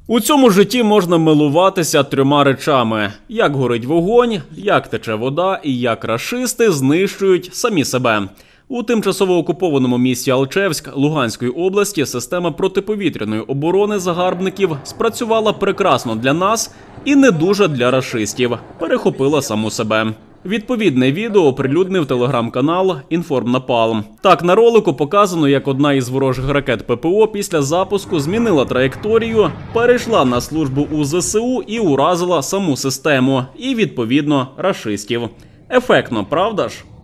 У цьому житті можна милуватися трьома речами: як горить вогонь, як тече вода і як рашисти знищують самі себе. У тимчасово окупованому місті Алчевськ Луганської області система протиповітряної оборони загарбників спрацювала прекрасно для нас і не дуже для рашистів. Перехопила саму себе. Відповідне відео оприлюднив телеграм-канал «Інформнапалм». Так, на ролику показано, як одна із ворожих ракет ППО після запуску змінила траєкторію, перейшла на службу у ЗСУ і уразила саму систему. І, відповідно, рашистів. Ефектно, правда ж?